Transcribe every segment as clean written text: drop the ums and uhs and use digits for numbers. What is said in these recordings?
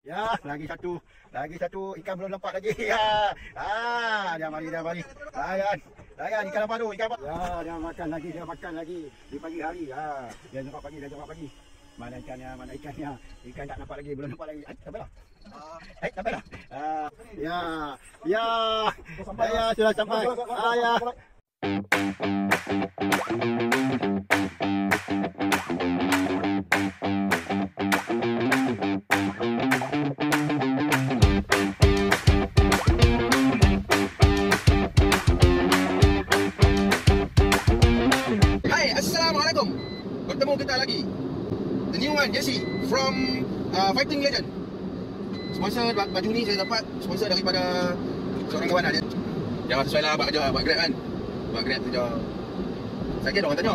Ya, lagi satu ikan belum nampak lagi. Ya. Dia mari. Layan ikan apa tu? Ikan apa? Ya, dia makan lagi di pagi hari. Dia nampak pagi. Mana ikannya? Ikan tak nampak lagi, belum nampak lagi. Sampai lah. Sampai lah. Ya. Saya sudah sampai. Ya. Assalamualaikum. Bertemu kita lagi. The new one, Jesse from Fighting Legend. Sponsor baju ni saya dapat sponsor daripada seorang kawan dia. Jangan sesuai lah buat Grab kan. Buat Grab tu je. Saya kira orang tanya,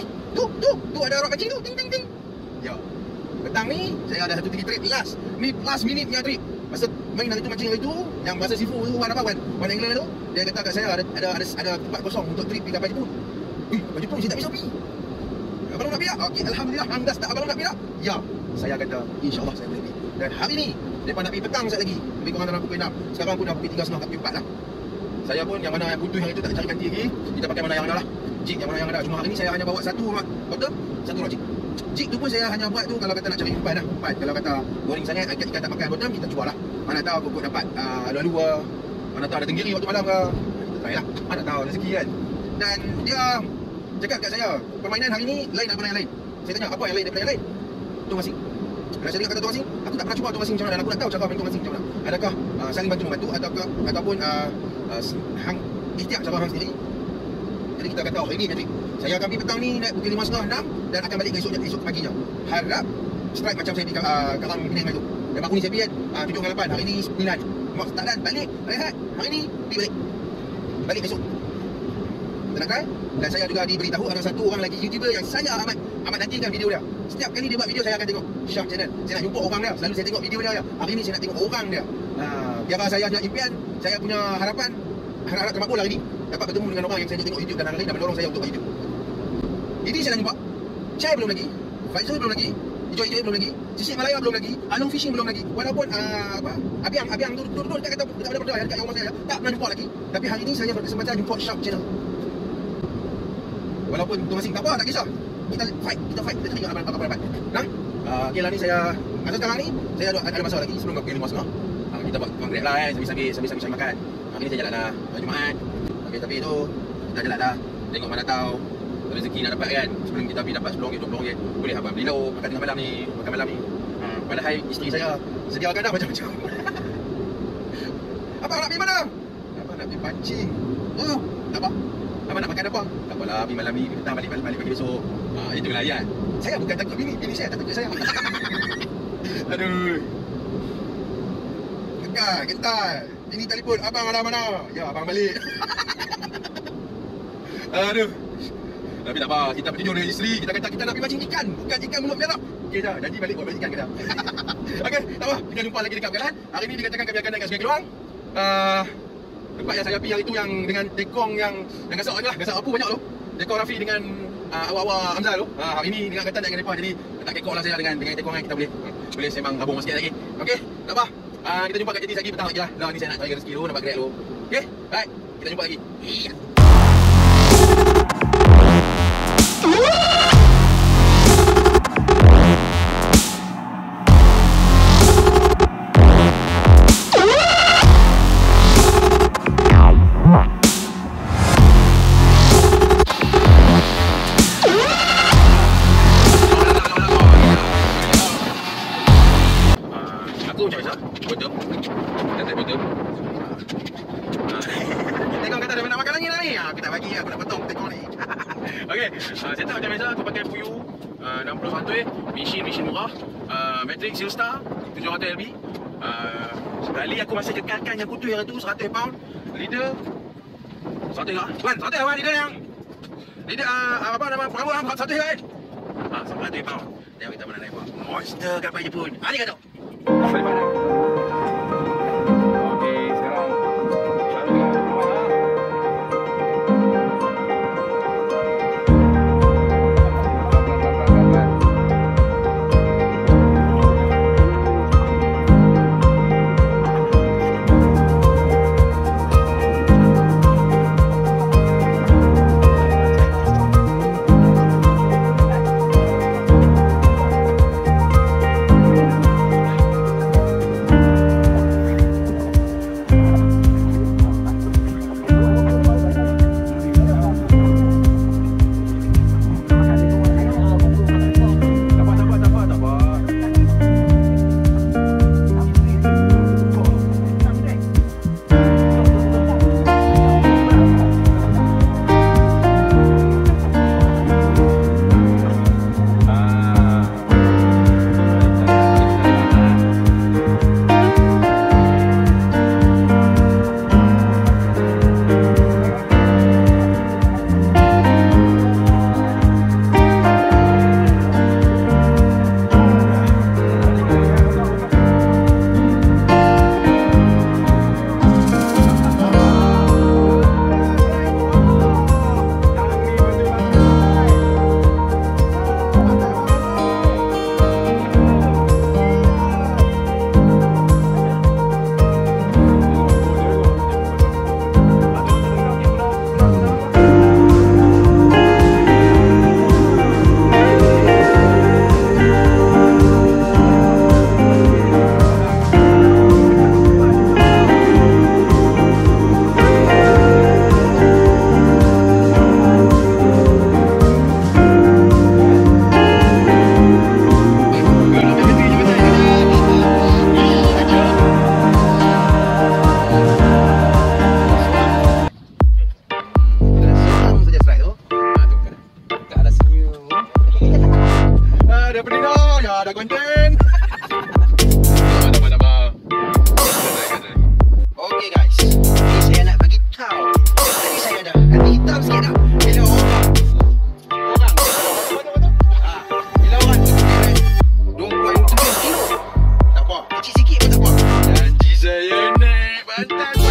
tu ada orang pancing tu, ting. Ya. Petang ni saya ada satu trip last minute punya trip. Masa main hari tu mancing hari tu, yang bahasa sifu tu warna angler tu, dia kata kat saya ada tempat kosong untuk trip pergi kapal Jepun. Baju Jepun saya tak bisa pergi. Abang nak pergi tak? Okey, alhamdulillah hang dah start abang nak pergi tak? Ya. Saya kata insya-Allah saya boleh pergi. Dan hari ni depa nak pergi petang sekali lagi. Lebih kurang dalam pukul 6. Sekarang pun dah pukul 3.30 kat pukul 4 lah. Saya pun yang mana yang putih hari tu tak cari ganti lagi. Kita pakai mana yang ada lah. Jig yang mana yang ada. Cuma hari ni saya hanya bawa satu botol, satu rojik. Jig tu pun saya hanya buat tu kalau kata nak cari umpan lah. Umpan. Kalau kata boring sangat, ikan tak makan botol, kita jual lah. Mana tahu pokok dapat lalu-lalu mana tahu ada tenggiri waktu malam ke. Kita try lah. Mana tahu rezeki kan. Dan dia cakap kat saya, permainan hari ni lain daripada yang lain. Saya tanya, apa yang lain daripada yang lain? Tuang asing. Kalau saya dengar kata tuang asing, aku tak pernah cuba tuang asing macam mana dan aku nak tahu cara main tuang asing macam mana. Adakah saling bantu-membantu ataupun hang ikhtiar cara hang sendiri. Jadi kita kata, hari ni jadi saya akan pergi petang ni naik pukul 5.30, 6 dan akan balik ke esok paginya. Harap strike macam saya pergi Karang Penang tu. Dan aku ni saya pergi kan 7.8, hari ni 9. Mak tak dan balik, rehat. Hari ni pergi balik esok. Kita nak try. Dan saya juga diberitahu ada satu orang lagi YouTuber yang saya amat nantikan video dia. Setiap kali dia buat video saya akan tengok Syam Channel. Saya nak jumpa orang dia. Selalu saya tengok video dia. Hari ni saya nak tengok orang dia. Biar saya ada impian, saya punya harapan harap termakbul hari ni. Dapat bertemu dengan orang yang saya tengok YouTube dan orang lain dan mendorong saya untuk buat YouTube. Ini saya nak jumpa. Chai belum lagi. Faizul belum lagi. Hijau belum lagi. Sisik Malaya belum lagi. Along Fishing belum lagi. Walaupun Abiang tu dekat kata dekat benda dekat rumah saya tak pernah jumpa lagi. Tapi hari ni saya berkesempatan jumpa Syam Channel. Walaupun tu masing tak apa, tak kisah. Kita fight, kita tengok apa dapat. Okey lah ni saya masa sekarang ni saya ada masa lagi sebelum pukul 5.30. Kita buat Grab lah kan, sambil makan. Hari ni saya jalan dah Jumaat. Okey, tapi tu kita jalan dah. Tengok mana tahu rezeki nak dapat kan. Sebelum kita pergi dapat RM10, RM20, boleh abang beli lauk makan tengah malam ni, Padahal isteri saya sediakan dah macam-macam. Abang nak pergi mana? Abang nak pergi pancing. Oh, tak apa. Abang nak makan apa? Tak apalah, pergi malam ni, petang balik pagi besok. Itu layan. Saya bukan takut bini saya takut saya. Aduh. Gentar. Ini telefon, abang ada mana? Ya, abang balik. Aduh. Tapi tak apa, kita berjujur dengan isteri, kita kata kita nak pergi mancing ikan, bukan ikan mulut merah. Okey dah, jadi balik buat ikan ke dah. Okey, tak apa, kita jumpa lagi dekat Pegalan. Hari ni dikatakan kami akan naik kat Sungai Keluang. Tempat yang saya pergi hari tu yang dengan tekong yang gasak je lah, gasak apa banyak tu. Tekong Rafi dengan awak-awak Hamzah tu. Hari ni dengan kata dengan mereka, jadi tak kekok lah saya dengan tekong yang kita boleh sembang gabung sikit lagi. Okey, tak apa. Kita jumpa kat JT lagi petang lagi lah. Lah ni saya nak cari rezeki dulu, nak buat Grab dulu. Okey, baik. Kita jumpa lagi. Tekong kata dia nak makan lagi dah ni. Aku tak bagi, aku nak potong tekong ni. Okey, saya tak macam biasa aku pakai Fuyu 60 mesin murah, Matrix Silstar 700 LB. Sekali aku masih kekalkan yang kutu yang tu 100 pound. Leader 100 lah. Tuan, 100 apa leader yang? Leader apa nama perahu 100 kan? 100 pound. Tengok kita mana naik buat. Monster kapal Jepun. Ni kata. Sampai mana? Kecil sikit pun tak apa. Janji saya naik batas